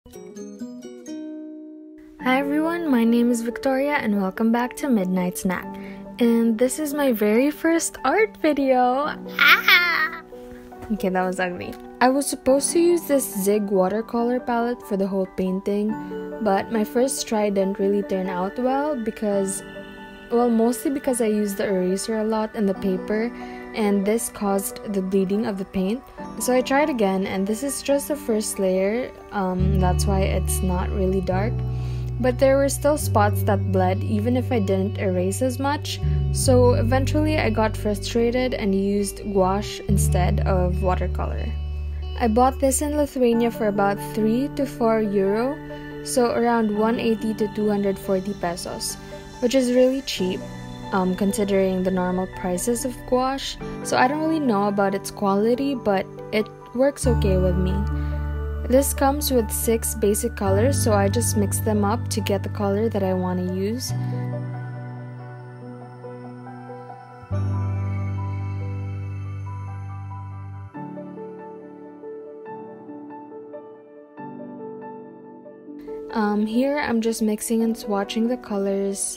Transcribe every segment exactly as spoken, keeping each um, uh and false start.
Hi everyone, my name is Victoria and welcome back to Midnight Snack. And this is my very first art video. Ah! Okay, that was ugly. I was supposed to use this Zig watercolor palette for the whole painting, but my first try didn't really turn out well because, well, mostly because I used the eraser a lot in the paper and this caused the bleeding of the paint. So I tried again, and this is just the first layer, um, that's why it's not really dark. But there were still spots that bled even if I didn't erase as much, so eventually I got frustrated and used gouache instead of watercolor. I bought this in Lithuania for about three to four euro, so around one hundred eighty to two hundred forty pesos, which is really cheap um, considering the normal prices of gouache, so I don't really know about its quality, but it works okay with me. This comes with six basic colors, so I just mix them up to get the color that I want to use. Um, here I'm just mixing and swatching the colors.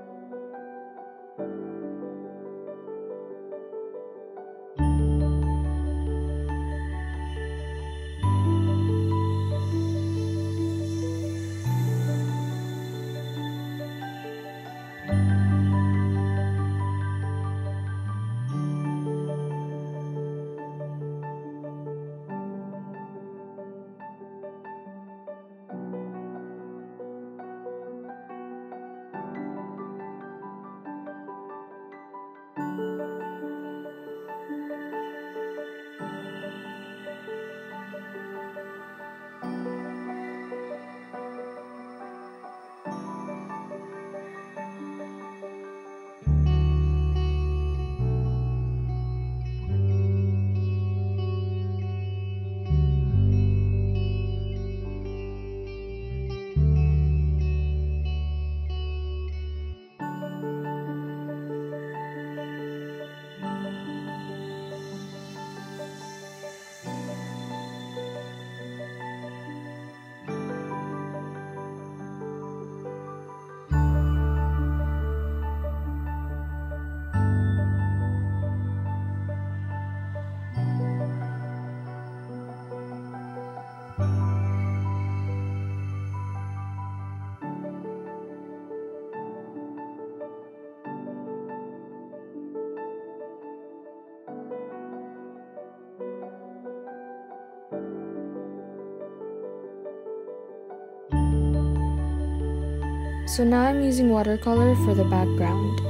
So now I'm using watercolor for the background.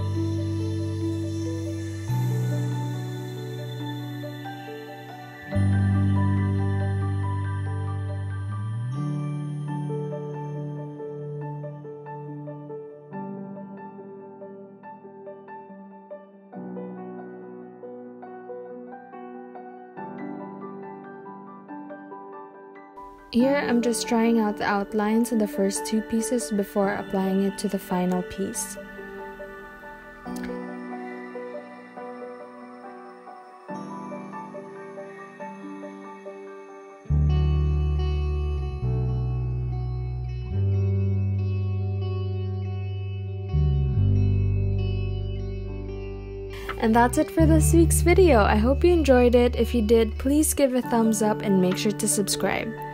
Here I'm just trying out the outlines in the first two pieces before applying it to the final piece. And that's it for this week's video. I hope you enjoyed it. If you did, please give a thumbs up and make sure to subscribe.